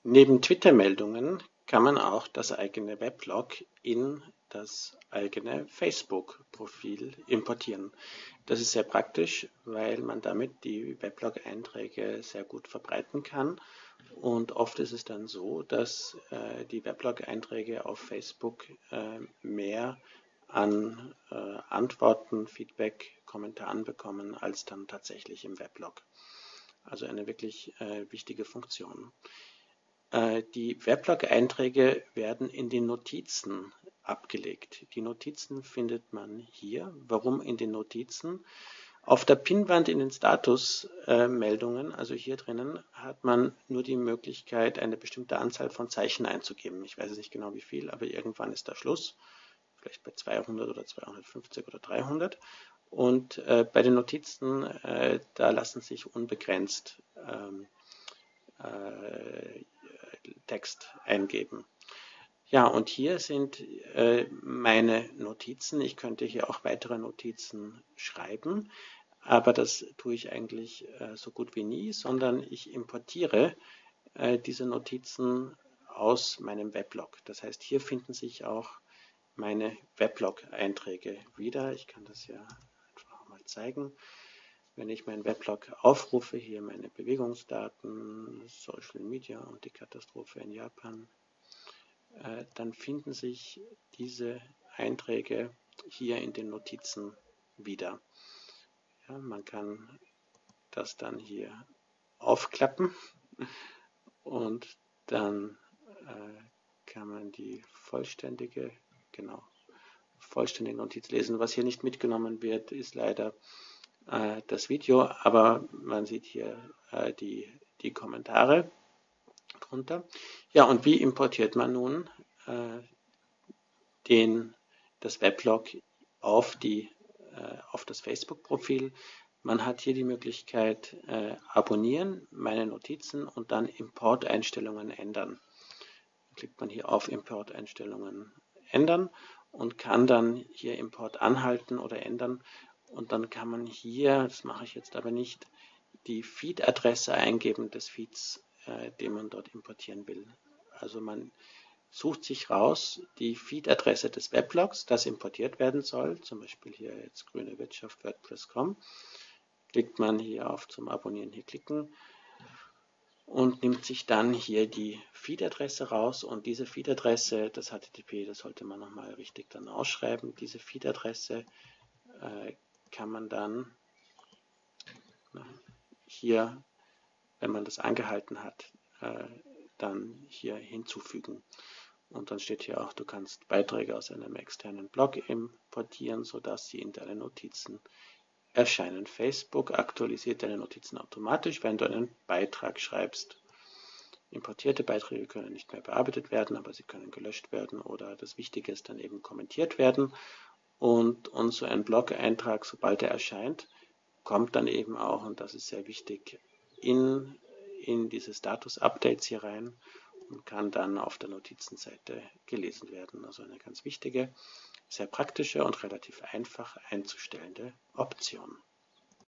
Neben Twitter-Meldungen kann man auch das eigene Weblog in das eigene Facebook-Profil importieren. Das ist sehr praktisch, weil man damit die Weblog-Einträge sehr gut verbreiten kann. Und oft ist es dann so, dass die Weblog-Einträge auf Facebook mehr an Antworten, Feedback, Kommentaren bekommen, als dann tatsächlich im Weblog. Also eine wirklich wichtige Funktion. Die Weblog-Einträge werden in den Notizen abgelegt. Die Notizen findet man hier. Warum in den Notizen? Auf der Pinnwand in den Statusmeldungen, also hier drinnen, hat man nur die Möglichkeit, eine bestimmte Anzahl von Zeichen einzugeben. Ich weiß jetzt nicht genau wie viel, aber irgendwann ist da Schluss. Vielleicht bei 200 oder 250 oder 300. Und bei den Notizen, da lassen sich unbegrenzt Text eingeben. Ja, und hier sind meine Notizen. Ich könnte hier auch weitere Notizen schreiben, aber das tue ich eigentlich so gut wie nie, sondern ich importiere diese Notizen aus meinem Weblog. Das heißt, hier finden sich auch meine Weblog-Einträge wieder. Ich kann das ja einfach mal zeigen. Wenn ich meinen Weblog aufrufe, hier meine Bewegungsdaten, Social Media und die Katastrophe in Japan, dann finden sich diese Einträge hier in den Notizen wieder. Ja, man kann das dann hier aufklappen und dann kann man die vollständige Notiz lesen. Was hier nicht mitgenommen wird, ist leider das Video, aber man sieht hier die Kommentare drunter. Ja, und wie importiert man nun das Weblog auf das Facebook-Profil? Man hat hier die Möglichkeit abonnieren, meine Notizen und dann Importeinstellungen ändern. Dann klickt man hier auf Importeinstellungen ändern und kann dann hier Import anhalten oder ändern. Und dann kann man hier, das mache ich jetzt aber nicht, die Feed-Adresse eingeben des Feeds, den man dort importieren will. Also man sucht sich raus die Feed-Adresse des Weblogs, das importiert werden soll, zum Beispiel hier jetzt grüne Wirtschaft WordPress.com. Klickt man hier auf zum Abonnieren, hier klicken und nimmt sich dann hier die Feed-Adresse raus und diese Feed-Adresse, das HTTP, das sollte man nochmal richtig dann ausschreiben, diese Feed-Adresse kann man dann hier, wenn man das angehalten hat, dann hier hinzufügen. Und dann steht hier auch, du kannst Beiträge aus einem externen Blog importieren, sodass sie in deinen Notizen erscheinen. Facebook aktualisiert deine Notizen automatisch, wenn du einen Beitrag schreibst. Importierte Beiträge können nicht mehr bearbeitet werden, aber sie können gelöscht werden oder das Wichtige ist dann eben kommentiert werden. Und so ein Blog-Eintrag, sobald er erscheint, kommt dann eben auch, und das ist sehr wichtig, in diese Status-Updates hier rein und kann dann auf der Notizenseite gelesen werden. Also eine ganz wichtige, sehr praktische und relativ einfach einzustellende Option.